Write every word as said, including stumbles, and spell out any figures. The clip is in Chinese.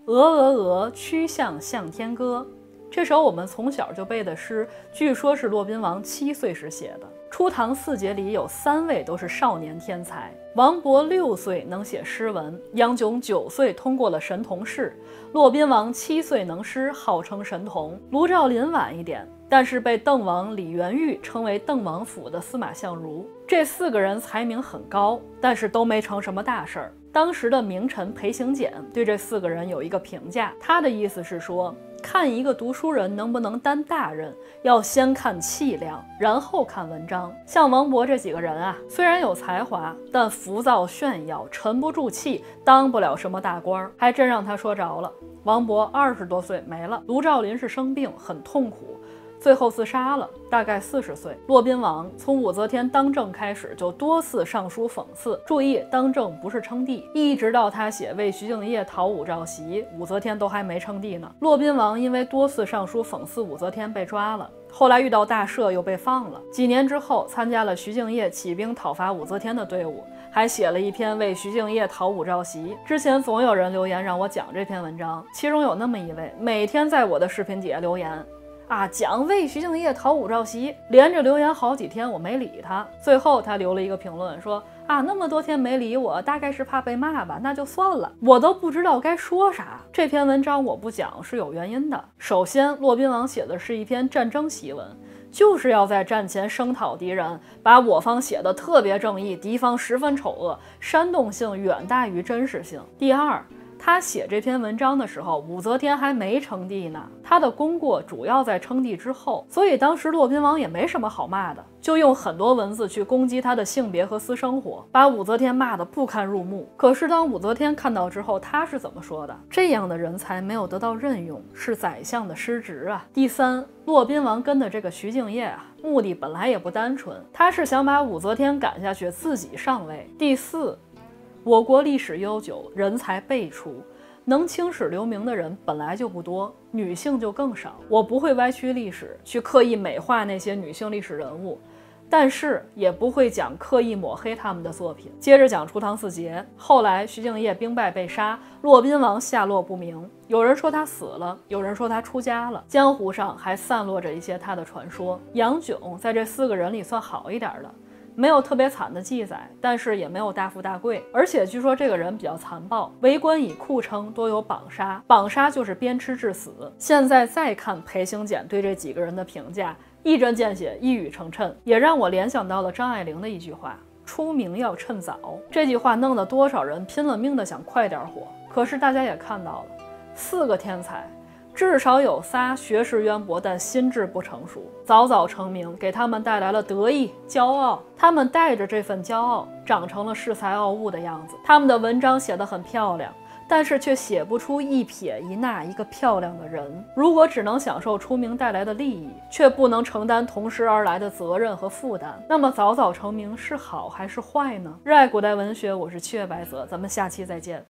鹅鹅鹅，曲项向天歌。这首我们从小就背的诗，据说是骆宾王七岁时写的。初唐四杰里有三位都是少年天才，王勃六岁能写诗文，杨炯九岁通过了神童试，骆宾王七岁能诗，号称神童。卢照邻晚一点，但是被邓王李元玉称为邓王府的司马相如。这四个人才名很高，但是都没成什么大事儿。当时的名臣裴行俭对这四个人有一个评价，他的意思是说，看一个读书人能不能担大任，要先看气量，然后看文章。像王勃这几个人啊，虽然有才华，但浮躁炫耀，沉不住气，当不了什么大官，还真让他说着了。王勃二十多岁没了，卢照邻是生病，很痛苦，最后自杀了，大概四十岁。骆宾王从武则天当政开始，就多次上书讽刺。注意，当政不是称帝，一直到他写为徐敬业讨武曌檄，武则天都还没称帝呢。骆宾王因为多次上书讽刺武则天被抓了，后来遇到大赦又被放了。几年之后，参加了徐敬业起兵讨伐武则天的队伍，还写了一篇为徐敬业讨武曌檄。之前总有人留言让我讲这篇文章，其中有那么一位每天在我的视频底下留言啊，讲为徐敬业讨武曌檄，连着留言好几天，我没理他。最后他留了一个评论说啊，那么多天没理我，大概是怕被骂吧，那就算了。我都不知道该说啥。这篇文章我不讲是有原因的。首先，骆宾王写的是一篇战争檄文，就是要在战前声讨敌人，把我方写的特别正义，敌方十分丑恶，煽动性远大于真实性。第二，他写这篇文章的时候，武则天还没称帝呢，他的功过主要在称帝之后，所以当时骆宾王也没什么好骂的，就用很多文字去攻击他的性别和私生活，把武则天骂得不堪入目。可是当武则天看到之后，他是怎么说的？这样的人才没有得到任用，是宰相的失职啊。第三，骆宾王跟的这个徐敬业啊，目的本来也不单纯，他是想把武则天赶下去，自己上位。第四，我国历史悠久，人才辈出，能青史留名的人本来就不多，女性就更少。我不会歪曲历史，去刻意美化那些女性历史人物，但是也不会讲刻意抹黑他们的作品。接着讲初唐四杰，后来徐敬业兵败被杀，骆宾王下落不明，有人说他死了，有人说他出家了，江湖上还散落着一些他的传说。杨炯在这四个人里算好一点的，没有特别惨的记载，但是也没有大富大贵，而且据说这个人比较残暴，为官以酷称，多有绑杀，绑杀就是鞭笞致死。现在再看裴行俭对这几个人的评价，一针见血，一语成谶，也让我联想到了张爱玲的一句话，出名要趁早。这句话弄得多少人拼了命的想快点火。可是大家也看到了，四个天才至少有仨学识渊博，但心智不成熟，早早成名，给他们带来了得意、骄傲。他们带着这份骄傲，长成了恃才傲物的样子。他们的文章写得很漂亮，但是却写不出一撇一捺一个漂亮的人。如果只能享受出名带来的利益，却不能承担同时而来的责任和负担，那么早早成名是好还是坏呢？热爱古代文学，我是七月白泽，咱们下期再见。